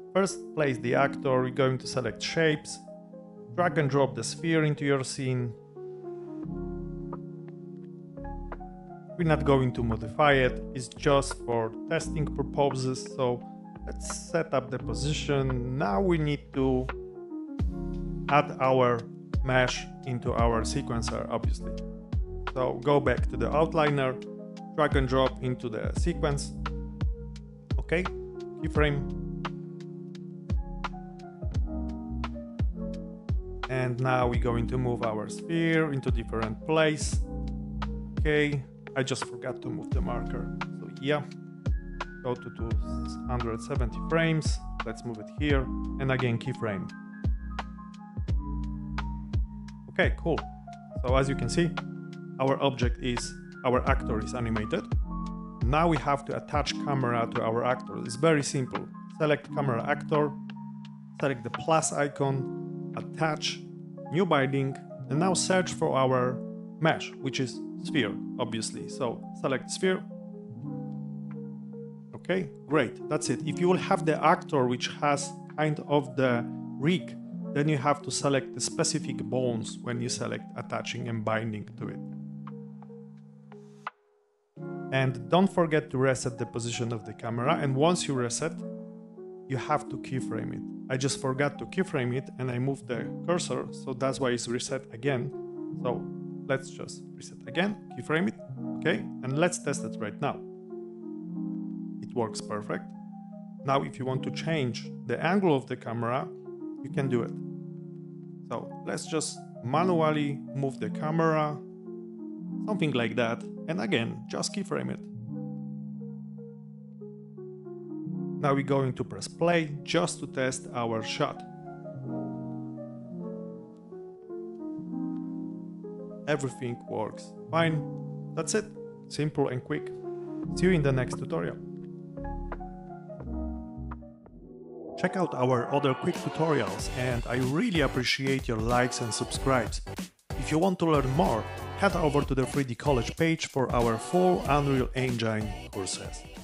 First, place the actor. We're going to select shapes, drag and drop the sphere into your scene. We're not going to modify it, it's just for testing purposes. So let's set up the position. Now we need to add our mesh into our sequencer, obviously. So go back to the outliner, drag and drop into the sequence. Okay, keyframe. And now we're going to move our sphere into different place. Okay, I just forgot to move the marker. So yeah, go to 270 frames. Let's move it here. And again, keyframe. Okay, cool. So as you can see, our actor is animated. Now we have to attach camera to our actor. It's very simple. Select camera actor, select the plus icon, attach, new binding, and now search for our mesh, which is sphere, obviously. So select sphere. Okay, great, that's it. If you will have the actor which has kind of the rig, then you have to select the specific bones when you select attaching and binding to it. And don't forget to reset the position of the camera, and once you reset, you have to keyframe it. I just forgot to keyframe it and I moved the cursor, so that's why it's reset again. So let's just reset again, keyframe it, okay? And let's test it right now. It works perfect. Now if you want to change the angle of the camera, you can do it. So let's just manually move the camera, something like that, and again, just keyframe it. Now we're going to press play just to test our shot. Everything works fine. That's it. Simple and quick. See you in the next tutorial. Check out our other quick tutorials, and I really appreciate your likes and subscribes. If you want to learn more, head over to the 3D College page for our full Unreal Engine courses.